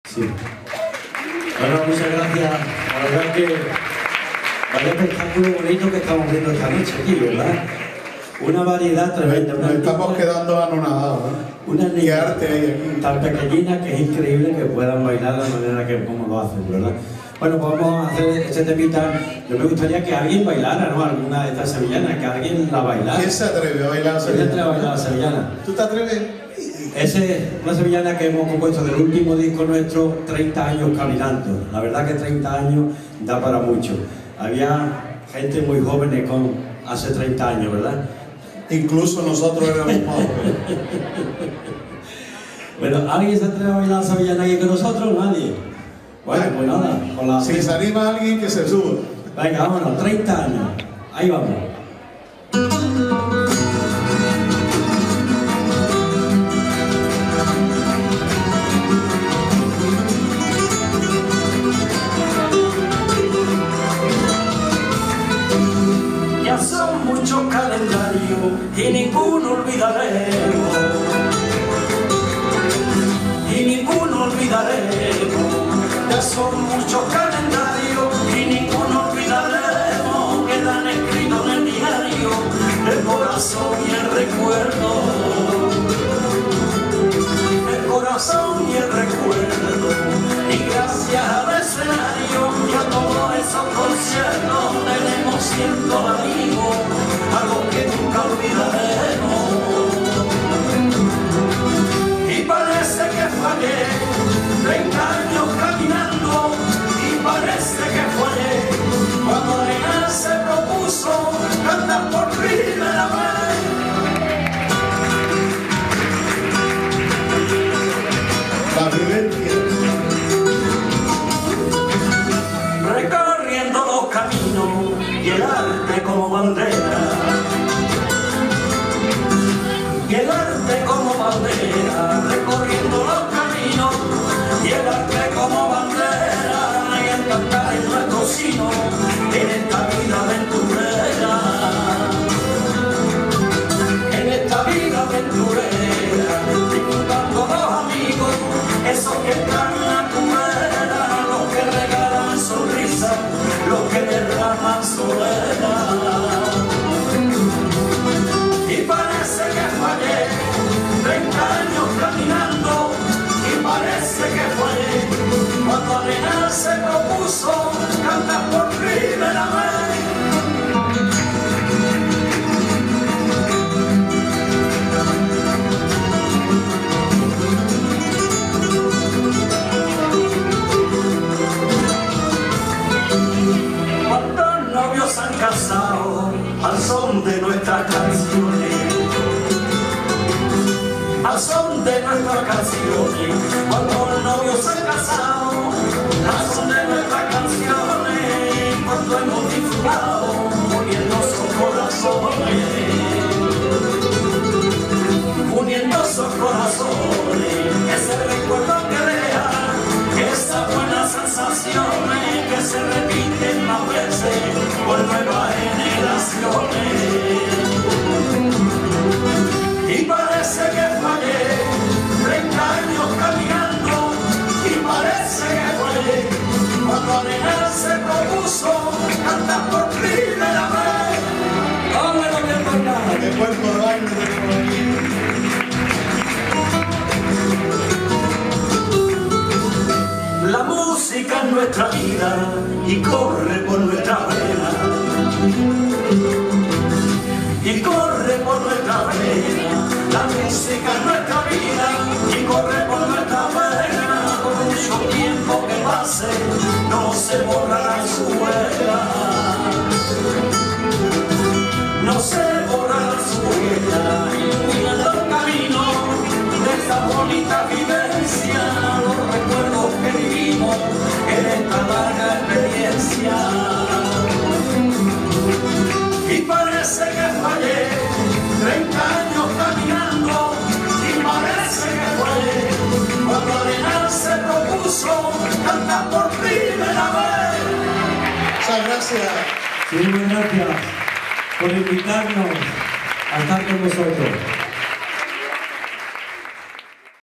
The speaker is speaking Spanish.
Sí. Bueno, muchas gracias. La verdad que vaya espectáculo bonito que estamos viendo esta noche aquí, ¿verdad? Una variedad tremenda. Nos estamos quedando anonadados, ¿no? Una ¿Qué arte hay aquí? tan pequeñina que es increíble que puedan bailar de la manera que como lo hacen, ¿verdad? Bueno, pues vamos a hacer este temita. Yo me gustaría que alguien bailara, ¿no? Alguna de estas sevillanas, que alguien la bailara. ¿Quién se atreve a bailar la ¿Quién se atreve a sevillana? bailar la sevillana? ¿Tú te atreves? Esa es una sevillana que hemos compuesto del último disco nuestro, 30 años caminando. La verdad que 30 años da para mucho. Había gente muy joven con hace 30 años, ¿verdad? Incluso nosotros éramos más jóvenes. Bueno, ¿alguien se atreve a bailar sevillana aquí con nosotros? Nadie. Bueno, pues nada. Con la... Si se anima alguien, que se suba. Venga, vámonos, 30 años. Ahí vamos. Ya son muchos calendarios y ninguno olvidaremos, y ninguno olvidaremos. Ya son muchos calendarios y ninguno olvidaremos. Quedan escritos en el diario el corazón y el recuerdo, el corazón y el recuerdo. Y gracias al escenario y a todos esos conciertos tenemos cientos de amigos a los que nunca olvidaremos. Y parece que fallé 30 años caminando, y parece que fallé cuando Arenal se propuso cantar por primera vez. La vivencia. Recorriendo los caminos y el arte como bandera, y el arte como bandera, recorriendo los caminos y el arte como bandera, y el cantar en nuestro sino en esta vida aventurera, en esta vida aventurera, disfrutando los amigos, esos que están en la cumbrera, los que regalan sonrisas, los que derraman soledad. Y parece que fallé 30 años caminando, y parece que fallé cuando Arenal se propuso cantar por primera vez. Cuántos novios han casado al son de nuestras canciones, al son de nuestras canciones. Cuántos novios han casado al son de nuestras canciones, cuando hemos disfrutado uniendo sus corazones, uniendo sus corazones, ese recuerdo que deja esas buenas sensaciones que se repiten más veces por nuevas generaciones. Y parece que fallé 30 años caminando, y parece que fallé cuando Arenal se propuso cantar por primera vez. ¡Vámonos que toca! ¡Qué cuerpo de baile tenemos aquí! La música es nuestra vida y corre por nuestra vena, y corre por nuestra vena. La música es nuestra vida y corre por nuestra vena. Por mucho tiempo que pase no se borrará su huella, no se borrará su huella. Iluminando el camino de esta bonita vivencia, los recuerdos que vivimos en esta larga experiencia. Y parece que fallé 30 años caminando, y parece que fallé cuando Arenal se propuso cantar por primera vez. Muchas gracias. Sí, muchas gracias por invitarnos a estar con nosotros.